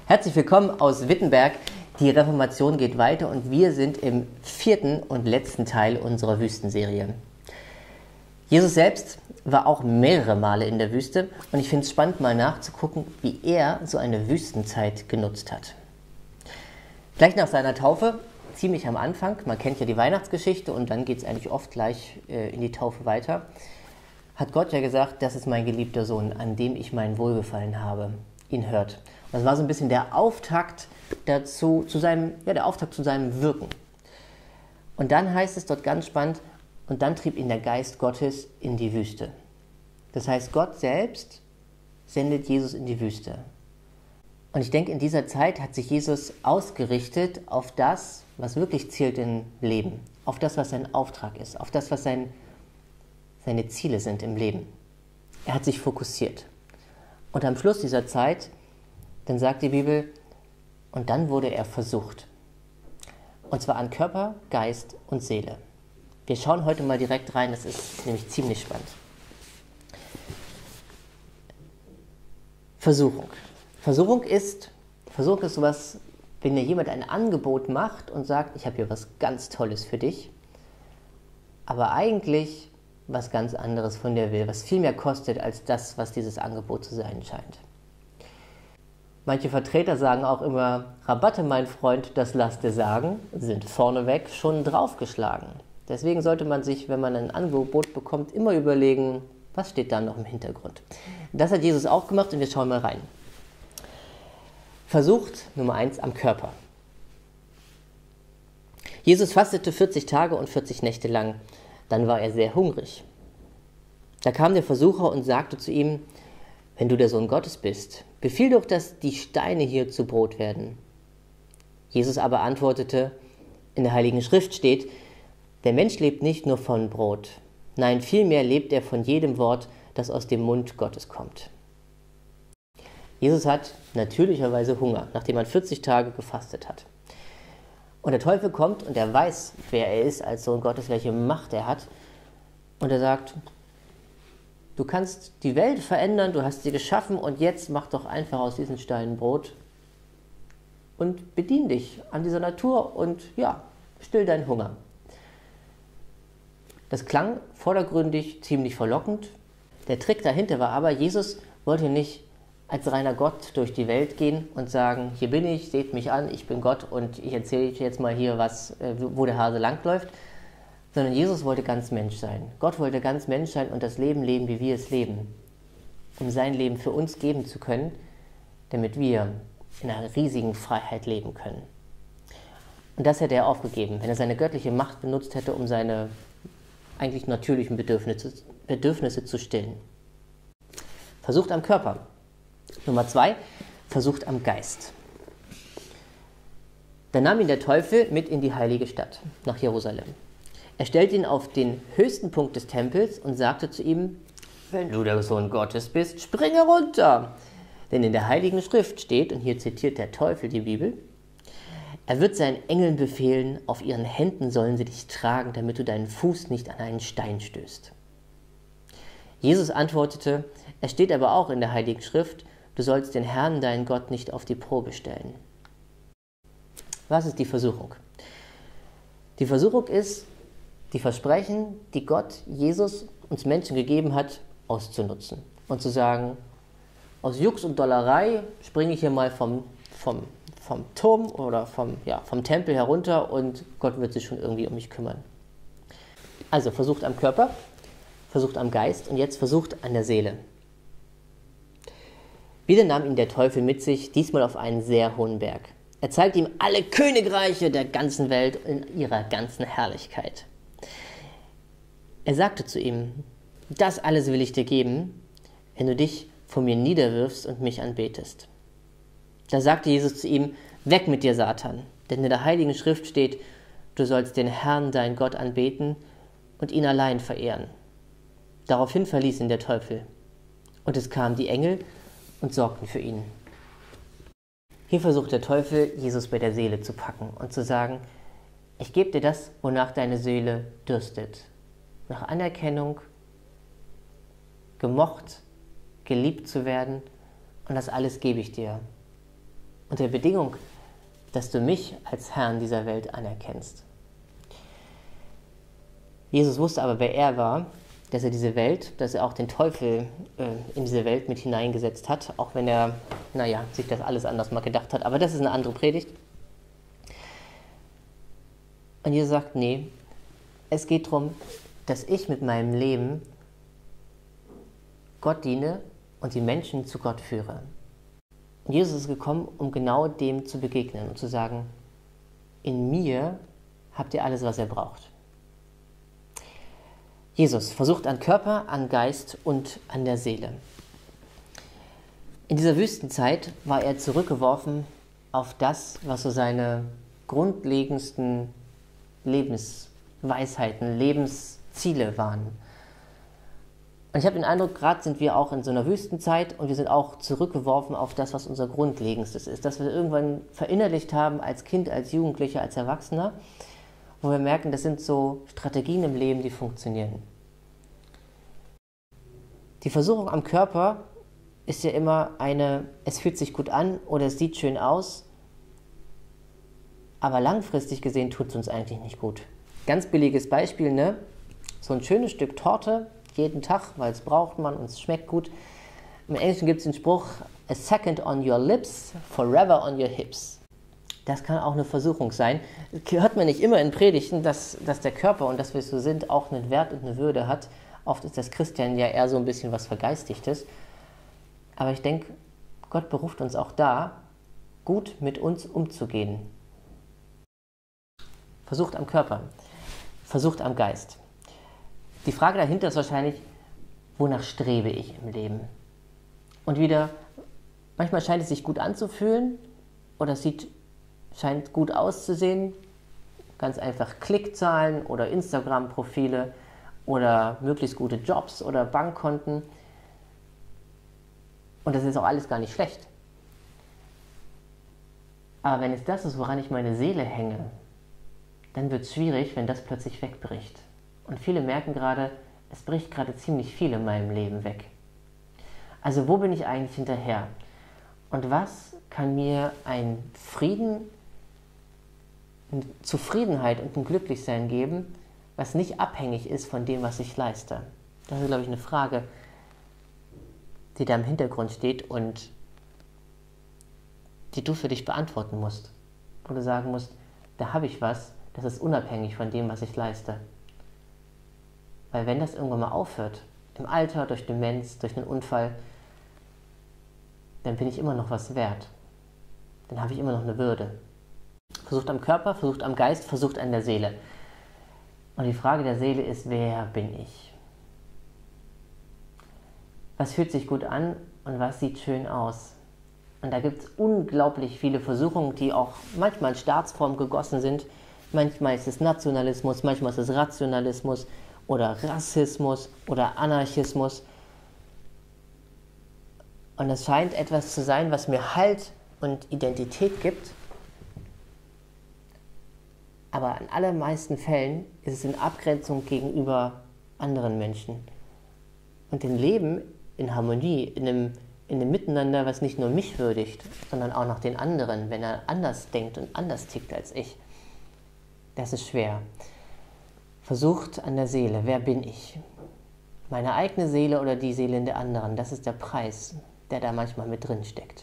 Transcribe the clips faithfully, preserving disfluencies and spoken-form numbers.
Herzlich willkommen aus Wittenberg. Die Reformation geht weiter und wir sind im vierten und letzten Teil unserer Wüstenserie. Jesus selbst war auch mehrere Male in der Wüste und ich finde es spannend, mal nachzugucken, wie er so eine Wüstenzeit genutzt hat. Gleich nach seiner Taufe, ziemlich am Anfang, man kennt ja die Weihnachtsgeschichte und dann geht es eigentlich oft gleich äh, in die Taufe weiter, hat Gott ja gesagt, das ist mein geliebter Sohn, an dem ich mein Wohlgefallen habe, ihn hört. Und das war so ein bisschen der Auftakt dazu, zu seinem, ja, der Auftakt zu seinem Wirken. Und dann heißt es dort ganz spannend, und dann trieb ihn der Geist Gottes in die Wüste. Das heißt, Gott selbst sendet Jesus in die Wüste. Und ich denke, in dieser Zeit hat sich Jesus ausgerichtet auf das, was wirklich zählt im Leben, auf das, was sein Auftrag ist, auf das, was sein, seine Ziele sind im Leben. Er hat sich fokussiert. Und am Schluss dieser Zeit, dann sagt die Bibel, und dann wurde er versucht. Und zwar an Körper, Geist und Seele. Wir schauen heute mal direkt rein, das ist nämlich ziemlich spannend. Versuchung. Versuchung ist, Versuchung ist sowas, wenn dir jemand ein Angebot macht und sagt, ich habe hier was ganz Tolles für dich, aber eigentlich was ganz anderes von dir will, was viel mehr kostet als das, was dieses Angebot zu sein scheint. Manche Vertreter sagen auch immer, Rabatte, mein Freund, das lass dir sagen, sind vorneweg schon draufgeschlagen. Deswegen sollte man sich, wenn man ein Angebot bekommt, immer überlegen, was steht da noch im Hintergrund. Das hat Jesus auch gemacht und wir schauen mal rein. Versucht Nummer eins am Körper. Jesus fastete vierzig Tage und vierzig Nächte lang. Dann war er sehr hungrig. Da kam der Versucher und sagte zu ihm, wenn du der Sohn Gottes bist, befiehl doch, dass die Steine hier zu Brot werden. Jesus aber antwortete, in der Heiligen Schrift steht, der Mensch lebt nicht nur von Brot, nein, vielmehr lebt er von jedem Wort, das aus dem Mund Gottes kommt. Jesus hat natürlicherweise Hunger, nachdem er vierzig Tage gefastet hat. Und der Teufel kommt und er weiß, wer er ist als Sohn Gottes, welche Macht er hat. Und er sagt, du kannst die Welt verändern, du hast sie geschaffen und jetzt mach doch einfach aus diesen Steinen Brot und bedien dich an dieser Natur und ja, still deinen Hunger. Das klang vordergründig ziemlich verlockend. Der Trick dahinter war aber, Jesus wollte nicht als reiner Gott durch die Welt gehen und sagen, hier bin ich, seht mich an, ich bin Gott und ich erzähle euch jetzt mal hier, was, wo der Hase langläuft, sondern Jesus wollte ganz Mensch sein. Gott wollte ganz Mensch sein und das Leben leben, wie wir es leben, um sein Leben für uns geben zu können, damit wir in einer riesigen Freiheit leben können. Und das hätte er aufgegeben, wenn er seine göttliche Macht benutzt hätte, um seine eigentlich natürlichen Bedürfnisse, Bedürfnisse zu stillen. Versucht am Körper. Nummer zwei, versucht am Geist. Da nahm ihn der Teufel mit in die heilige Stadt, nach Jerusalem. Er stellte ihn auf den höchsten Punkt des Tempels und sagte zu ihm, wenn du der Sohn Gottes bist, springe runter. Denn in der Heiligen Schrift steht, und hier zitiert der Teufel die Bibel, er wird seinen Engeln befehlen, auf ihren Händen sollen sie dich tragen, damit du deinen Fuß nicht an einen Stein stößt. Jesus antwortete, es steht aber auch in der Heiligen Schrift, du sollst den Herrn, deinen Gott, nicht auf die Probe stellen. Was ist die Versuchung? Die Versuchung ist, die Versprechen, die Gott, Jesus, uns Menschen gegeben hat, auszunutzen. Und zu sagen, aus Jux und Dollerei springe ich hier mal vom, vom, vom Turm oder vom, ja, vom Tempel herunter und Gott wird sich schon irgendwie um mich kümmern. Also versucht am Körper, versucht am Geist und jetzt versucht an der Seele. Wieder nahm ihn der Teufel mit sich, diesmal auf einen sehr hohen Berg. Er zeigte ihm alle Königreiche der ganzen Welt in ihrer ganzen Herrlichkeit. Er sagte zu ihm, das alles will ich dir geben, wenn du dich vor mir niederwirfst und mich anbetest. Da sagte Jesus zu ihm, weg mit dir, Satan, denn in der Heiligen Schrift steht, du sollst den Herrn, deinen Gott, anbeten und ihn allein verehren. Daraufhin verließ ihn der Teufel. Und es kamen die Engel und sorgten für ihn. Hier versucht der Teufel, Jesus bei der Seele zu packen und zu sagen, ich gebe dir das, wonach deine Seele dürstet. Nach Anerkennung, gemocht, geliebt zu werden und das alles gebe ich dir. unter der Bedingung, dass du mich als Herrn dieser Welt anerkennst. Jesus wusste aber, wer er war, dass er diese Welt, dass er auch den Teufel äh, in diese Welt mit hineingesetzt hat, auch wenn er, naja, sich das alles anders mal gedacht hat. Aber das ist eine andere Predigt. Und Jesus sagt, nee, es geht darum, dass ich mit meinem Leben Gott diene und die Menschen zu Gott führe. Und Jesus ist gekommen, um genau dem zu begegnen und zu sagen, in mir habt ihr alles, was ihr braucht. Jesus versucht an Körper, an Geist und an der Seele. In dieser Wüstenzeit war er zurückgeworfen auf das, was so seine grundlegendsten Lebensweisheiten, Lebensziele waren. Und ich habe den Eindruck, gerade sind wir auch in so einer Wüstenzeit und wir sind auch zurückgeworfen auf das, was unser Grundlegendstes ist. Dass wir irgendwann verinnerlicht haben, als Kind, als Jugendlicher, als Erwachsener, wo wir merken, das sind so Strategien im Leben, die funktionieren. Die Versuchung am Körper ist ja immer eine, es fühlt sich gut an oder es sieht schön aus, aber langfristig gesehen tut es uns eigentlich nicht gut. Ganz billiges Beispiel, ne? So ein schönes Stück Torte, jeden Tag, weil es braucht man und es schmeckt gut. Im Englischen gibt es den Spruch, a second on your lips, forever on your hips. Das kann auch eine Versuchung sein. Hört man nicht immer in Predigten, dass, dass der Körper und dass wir so sind, auch einen Wert und eine Würde hat. Oft ist das Christsein ja eher so ein bisschen was Vergeistigtes. Aber ich denke, Gott beruft uns auch da, gut mit uns umzugehen. Versucht am Körper, versucht am Geist. Die Frage dahinter ist wahrscheinlich, wonach strebe ich im Leben? Und wieder, manchmal scheint es sich gut anzufühlen oder es sieht, scheint gut auszusehen. Ganz einfach Klickzahlen oder Instagram-Profile oder möglichst gute Jobs oder Bankkonten. Und das ist auch alles gar nicht schlecht. Aber wenn es das ist, woran ich meine Seele hänge, dann wird es schwierig, wenn das plötzlich wegbricht. Und viele merken gerade, es bricht gerade ziemlich viel in meinem Leben weg. Also wo bin ich eigentlich hinterher? Und was kann mir einen Frieden, eine Zufriedenheit und ein Glücklichsein geben, was nicht abhängig ist von dem, was ich leiste? Das ist, glaube ich, eine Frage, die da im Hintergrund steht und die du für dich beantworten musst. Wo du sagen musst, da habe ich was, das ist unabhängig von dem, was ich leiste. Weil wenn das irgendwann mal aufhört, im Alter, durch Demenz, durch einen Unfall, dann bin ich immer noch was wert. Dann habe ich immer noch eine Würde. Versucht am Körper, versucht am Geist, versucht an der Seele. Und die Frage der Seele ist, wer bin ich? Was fühlt sich gut an und was sieht schön aus? Und da gibt es unglaublich viele Versuchungen, die auch manchmal in Staatsform gegossen sind. Manchmal ist es Nationalismus, manchmal ist es Rationalismus oder Rassismus oder Anarchismus. Und es scheint etwas zu sein, was mir Halt und Identität gibt. Aber in allermeisten Fällen ist es in Abgrenzung gegenüber anderen Menschen. Und ein Leben in Harmonie, in einem, in einem Miteinander, was nicht nur mich würdigt, sondern auch noch den anderen, wenn er anders denkt und anders tickt als ich. Das ist schwer. Versucht an der Seele, wer bin ich? Meine eigene Seele oder die Seele der anderen, das ist der Preis, der da manchmal mit drin steckt.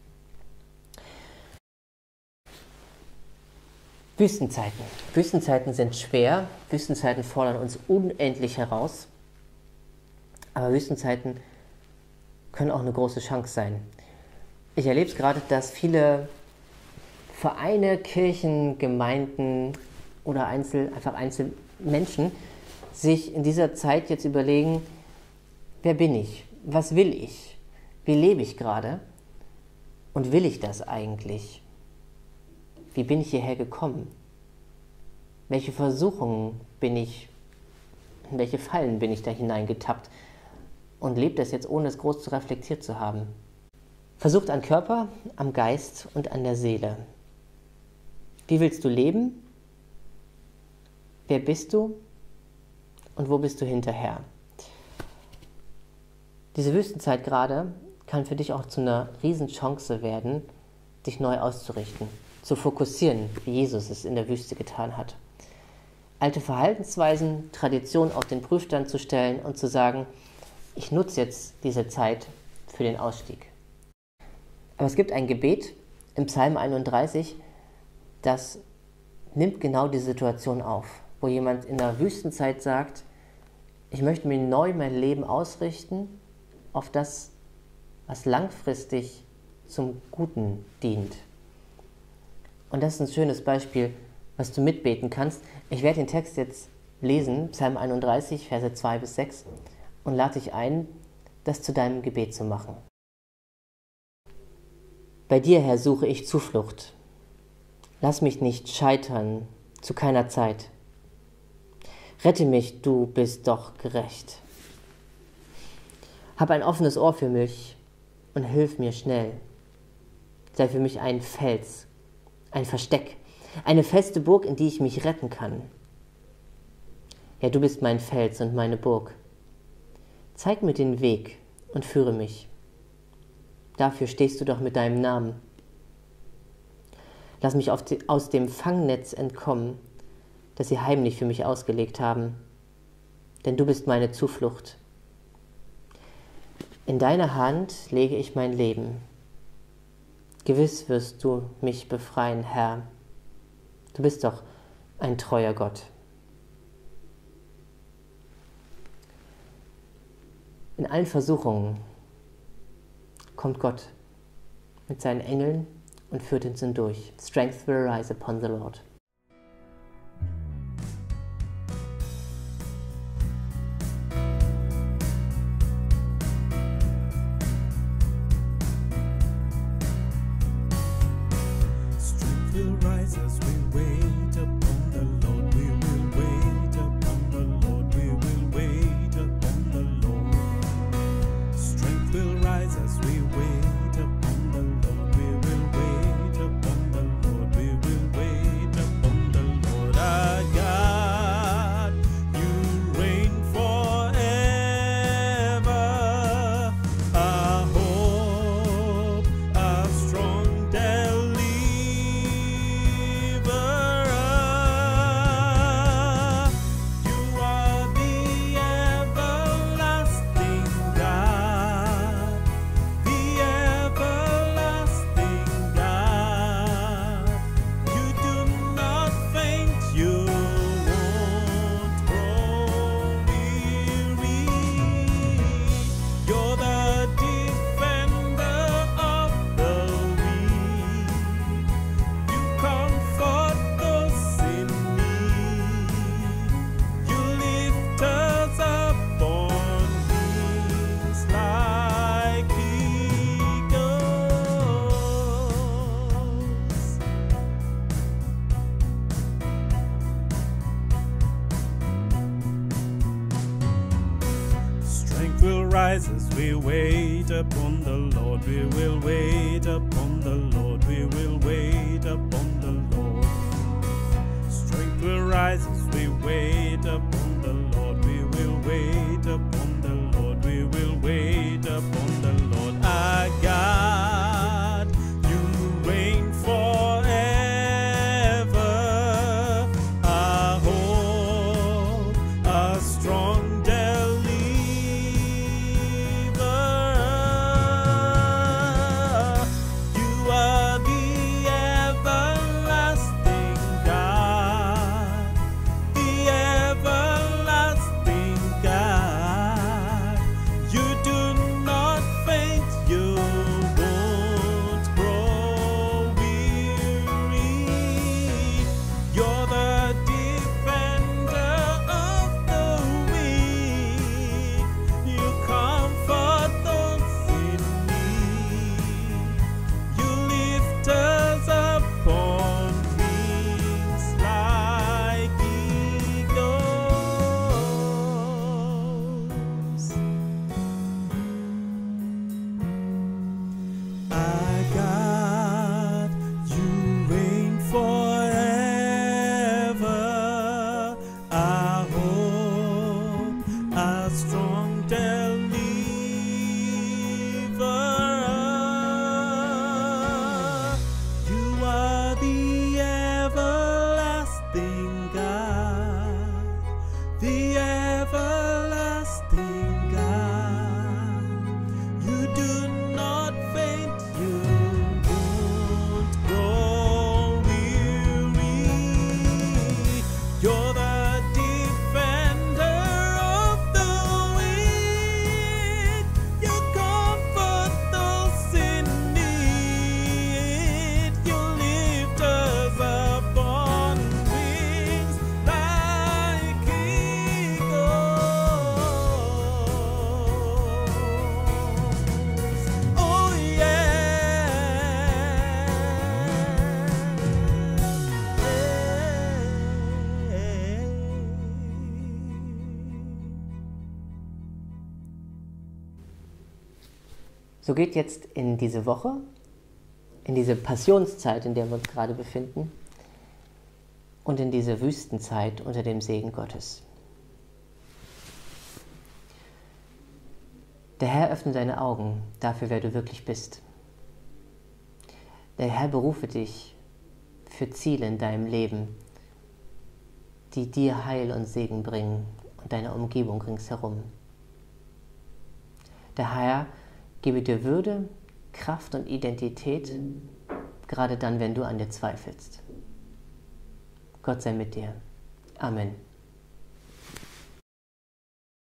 Wüstenzeiten. Wüstenzeiten sind schwer, Wüstenzeiten fordern uns unendlich heraus, aber Wüstenzeiten können auch eine große Chance sein. Ich erlebe es gerade, dass viele Vereine, Kirchen, Gemeinden oder Einzel, einfach Einzelmenschen sich in dieser Zeit jetzt überlegen, wer bin ich? Was will ich? Wie lebe ich gerade? Und will ich das eigentlich? Wie bin ich hierher gekommen? Welche Versuchungen bin ich, in welche Fallen bin ich da hineingetappt? Und lebe das jetzt, ohne es groß zu reflektiert zu haben. Versucht an Körper, am Geist und an der Seele. Wie willst du leben? Wer bist du? Und wo bist du hinterher? Diese Wüstenzeit gerade kann für dich auch zu einer Riesenchance werden, dich neu auszurichten, zu fokussieren, wie Jesus es in der Wüste getan hat. Alte Verhaltensweisen, Traditionen auf den Prüfstand zu stellen und zu sagen, ich nutze jetzt diese Zeit für den Ausstieg. Aber es gibt ein Gebet im Psalm einunddreißig, das nimmt genau die Situation auf, wo jemand in der Wüstenzeit sagt, ich möchte mir neu mein Leben ausrichten auf das, was langfristig zum Guten dient. Und das ist ein schönes Beispiel, was du mitbeten kannst. Ich werde den Text jetzt lesen, Psalm einunddreißig, Verse zwei bis sechs, und lade dich ein, das zu deinem Gebet zu machen. Bei dir, Herr, suche ich Zuflucht. Lass mich nicht scheitern, zu keiner Zeit. Rette mich, du bist doch gerecht. Hab ein offenes Ohr für mich und hilf mir schnell. Sei für mich ein Fels, ein Versteck, eine feste Burg, in die ich mich retten kann. Ja, du bist mein Fels und meine Burg. Zeig mir den Weg und führe mich. Dafür stehst du doch mit deinem Namen. Lass mich auf die, aus dem Fangnetz entkommen, das sie heimlich für mich ausgelegt haben. Denn du bist meine Zuflucht. In deine Hand lege ich mein Leben. Gewiss wirst du mich befreien, Herr. Du bist doch ein treuer Gott. In allen Versuchungen kommt Gott mit seinen Engeln und führt uns hindurch. Strength will rise upon the Lord. Strength will rise as we wait upon the Lord. We will wait upon the Lord. We will wait upon the Lord. Strength will rise as we wait upon the Lord. We will wait upon the Lord. We will wait upon the Lord. Our God, you reign forever. Our hope, our strong deliverer. You are the everlasting God, the everlasting God. You do not faint, you won't grow weary. You're the defender of the weak. You comfort those in need. You lift us up on wings like eagles. Strength will rise as we wait upon the Lord. We will wait upon the Lord. We will wait upon the Lord. Strength will rise as we wait upon the Lord. We will wait upon the Lord. We will wait upon the Lord. Our God, you reign forever. Our hope, our strong deliverer. You are the everlasting So geht jetzt in diese Woche, in diese Passionszeit, in der wir uns gerade befinden, und in diese Wüstenzeit unter dem Segen Gottes. Der Herr öffne deine Augen dafür, wer du wirklich bist. Der Herr berufe dich für Ziele in deinem Leben, die dir Heil und Segen bringen und deine Umgebung ringsherum. Der Herr gebe dir Würde, Kraft und Identität, gerade dann, wenn du an dir zweifelst. Gott sei mit dir. Amen.